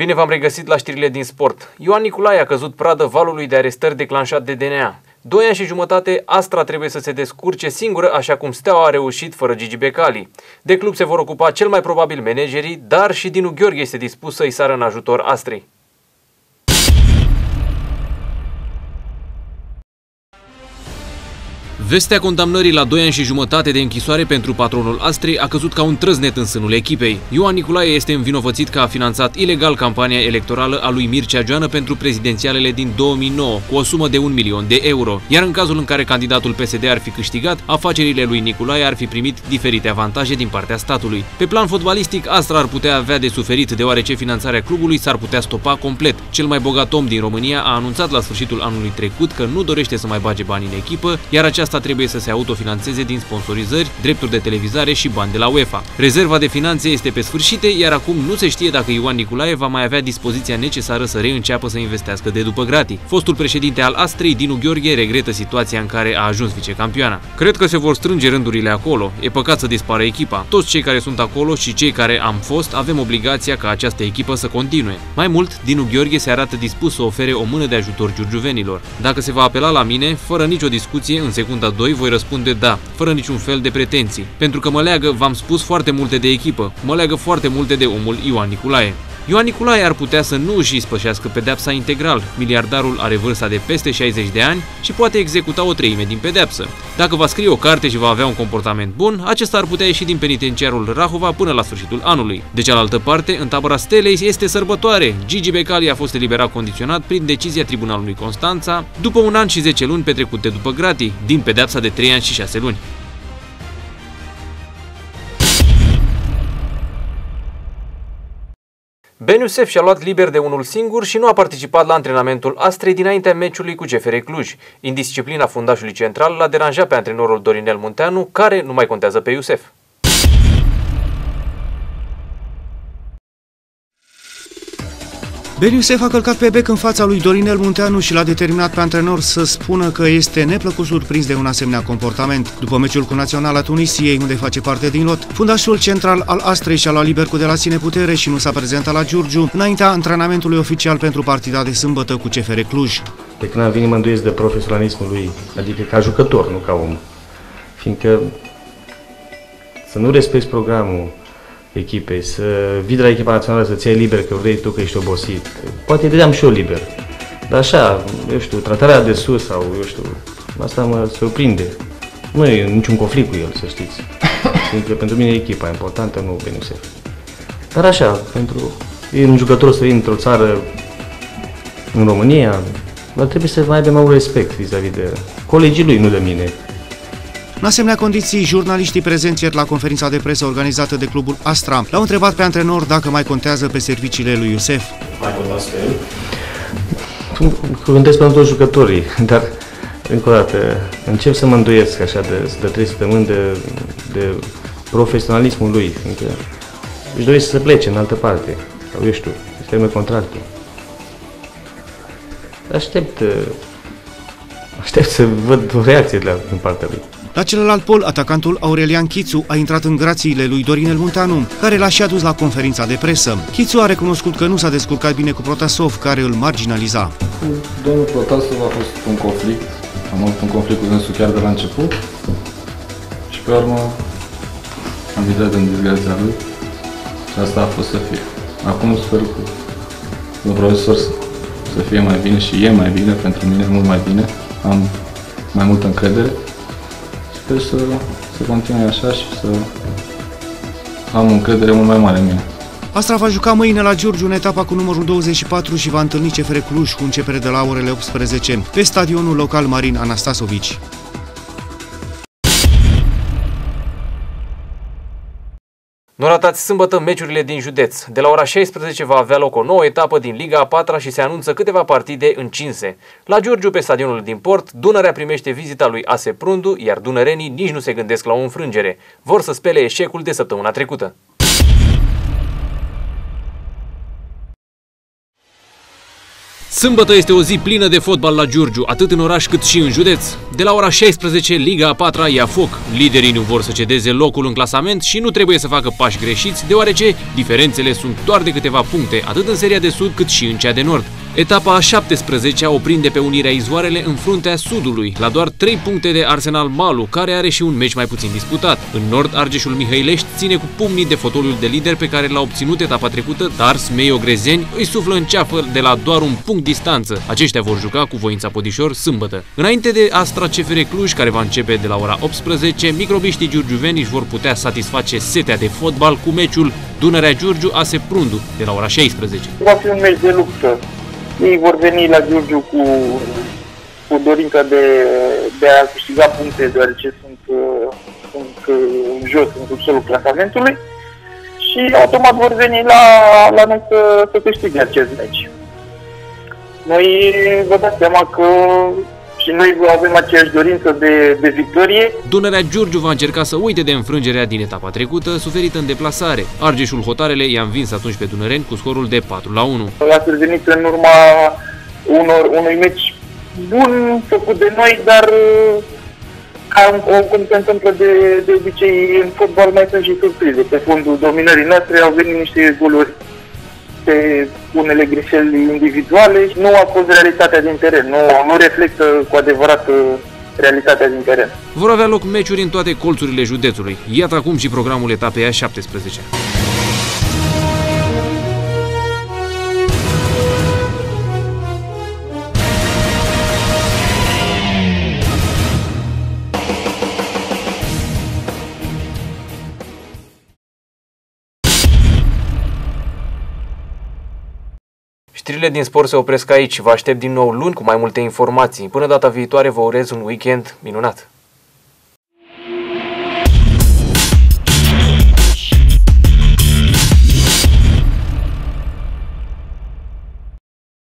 Bine v-am regăsit la știrile din sport. Ioan Niculae a căzut pradă valului de arestări declanșat de DNA. 2 ani și jumătate, Astra trebuie să se descurce singură, așa cum Steaua a reușit fără Gigi Becali. De club se vor ocupa cel mai probabil managerii, dar și Dinu Gheorghe este dispus să-i sară în ajutor Astrei. Vestea condamnării la 2 ani și jumătate de închisoare pentru patronul Astrei a căzut ca un trăznet în sânul echipei. Ioan Niculae este învinovățit că a finanțat ilegal campania electorală a lui Mircea Joană pentru prezidențialele din 2009, cu o sumă de 1 milion de euro. Iar în cazul în care candidatul PSD ar fi câștigat, afacerile lui Niculae ar fi primit diferite avantaje din partea statului. Pe plan fotbalistic, Astra ar putea avea de suferit, deoarece finanțarea clubului s-ar putea stopa complet. Cel mai bogat om din România a anunțat la sfârșitul anului trecut că nu dorește să mai bage bani în echipă, iar aceasta trebuie să se autofinanțeze din sponsorizări, drepturi de televizare și bani de la UEFA. Rezerva de finanțe este pe sfârșite, iar acum nu se știe dacă Ioan Niculae va mai avea dispoziția necesară să reînceapă să investească de după gratii. Fostul președinte al Astrei, Dinu Gheorghe, regretă situația în care a ajuns vicecampioana. Cred că se vor strânge rândurile acolo. E păcat să dispară echipa. Toți cei care sunt acolo și cei care am fost avem obligația ca această echipă să continue. Mai mult, Dinu Gheorghe se arată dispus să ofere o mână de ajutor giurgiuvenilor. Dacă se va apela la mine, fără nicio discuție, în secunda 2 voi răspunde da, fără niciun fel de pretenții. Pentru că mă leagă, v-am spus, foarte multe de echipă. Mă leagă foarte multe de omul Ioan Niculae. Ioan Niculae ar putea să nu își ispășească pedeapsa integral. Miliardarul are vârsta de peste 60 de ani și poate executa o treime din pedeapsă. Dacă va scrie o carte și va avea un comportament bun, acesta ar putea ieși din penitenciarul Rahova până la sfârșitul anului. De cealaltă parte, în tabăra Stelei este sărbătoare. Gigi Becali a fost eliberat condiționat prin decizia Tribunalului Constanța, după 1 an și 10 luni petrecute după gratii, din pedeapsa de 3 ani și 6 luni. Ben Iusef și-a luat liber de unul singur și nu a participat la antrenamentul Astrei dinaintea meciului cu CFR Cluj. Indisciplina fundașului central l-a deranjat pe antrenorul Dorinel Munteanu, care nu mai contează pe Iusef. Ben Iusef a călcat pe bec în fața lui Dorinel Munteanu și l-a determinat pe antrenor să spună că este neplăcut surprins de un asemenea comportament. După meciul cu Naționala Tunisiei, unde face parte din lot, fundașul central al Astrei și-a luat liber cu de la sine putere și nu s-a prezentat la Giurgiu, înaintea antrenamentului oficial pentru partida de sâmbătă cu CFR Cluj. De când am venit mă îndoiesc de profesionalismul lui, adică ca jucător, nu ca om. Fiindcă să nu respecti programul echipei, să vii de la echipa națională să-ți iei liber că vrei tu, că ești obosit. Poate îi dădeam și eu liber. Dar așa, eu știu, tratarea de sus sau, eu știu, asta mă surprinde. Nu e niciun conflict cu el, să știți. Fiindcă pentru mine e echipa importantă, nu Ben Iusef. Dar așa, pentru un jucător să vin într-o țară în România, dar trebuie să mai aibă mai mult respect vis-a-vis de colegii lui, nu de mine. În asemenea condiții, jurnaliștii prezenți ieri la conferința de presă organizată de clubul Astra l-au întrebat pe antrenor dacă mai contează pe serviciile lui Iusef. Mai contează pe el? Contez pentru toți jucătorii, dar încă o dată încep să mă îndoiesc așa de 3 săptămâni de profesionalismul lui, fiindcă își dorește să plece în altă parte, sau eu știu, își termină contractul. Aștept să văd o reacție din partea lui. La celălalt pol, atacantul Aurelian Chițu a intrat în grațiile lui Dorinel Munteanu, care l-a și adus la conferința de presă. Chițu a recunoscut că nu s-a descurcat bine cu Protasov, care îl marginaliza. Cu domnul Protasov a fost un conflict. Am avut un conflict cu dânsul chiar de la început și pe urmă am intrat în disgrația lui și asta a fost să fie. Acum sper că domnul profesor să fie mai bine și e mai bine, pentru mine mult mai bine. Am mai multă încredere. Sper să continue așa și să am încredere mult mai mare în mine. Astra va juca mâine la Giurgiu în etapa cu numărul 24 și va întâlni CFR Cluj cu începere de la orele 18 pe stadionul local Marin Anastasovici. Nu ratați sâmbătă meciurile din județ. De la ora 16 va avea loc o nouă etapă din Liga a 4-a și se anunță câteva partide încinse. La Giurgiu, pe stadionul din Port, Dunărea primește vizita lui AS Prundu, iar dunărenii nici nu se gândesc la o înfrângere. Vor să spele eșecul de săptămâna trecută. Sâmbătă este o zi plină de fotbal la Giurgiu, atât în oraș cât și în județ. De la ora 16, Liga a 4-a ia foc. Liderii nu vor să cedeze locul în clasament și nu trebuie să facă pași greșiți, deoarece diferențele sunt doar de câteva puncte, atât în seria de sud cât și în cea de nord. Etapa a 17-a o prinde pe Unirea Izvoarele în fruntea sudului, la doar 3 puncte de Arsenal Malu, care are și un meci mai puțin disputat. În nord, Argeșul Mihăilești ține cu pumnii de fotoliul de lider pe care l-a obținut etapa trecută, dar Smei Ogrezeni îi suflă în ceafă de la doar un punct distanță. Aceștia vor juca cu Voința Podișor sâmbătă. Înainte de Astra CFR Cluj, care va începe de la ora 18, microbiștii giurgiuveni își vor putea satisface setea de fotbal cu meciul Dunărea Giurgiu Ase Prundu de la ora 16. Va fi un meci de luptă. Ei vor veni la Giurgiu cu dorința de a câștiga puncte, deoarece sunt în jos, în subsolul clasamentului, și automat vor veni la noi să câștige acest meci. Noi vă dați seama că și noi avem aceeași dorință de victorie. Dunărea Giurgiu va încerca să uite de înfrângerea din etapa trecută, suferită în deplasare. Argeșul Hotarele i-a învins atunci pe dunăreni cu scorul de 4-1. Ați venit în urma unui meci bun făcut de noi, dar cum se întâmplă de obicei în fotbal, mai sunt și surprize. Pe fondul dominării noastre au venit niște goluri pe unele greșeli individuale și nu a fost realitatea din teren, nu reflectă cu adevărat realitatea din teren. Vor avea loc meciuri în toate colțurile județului. Iată acum și programul etapei a 17-a. Știrile din sport se opresc aici. Vă aștept din nou luni cu mai multe informații. Până data viitoare vă urez un weekend minunat!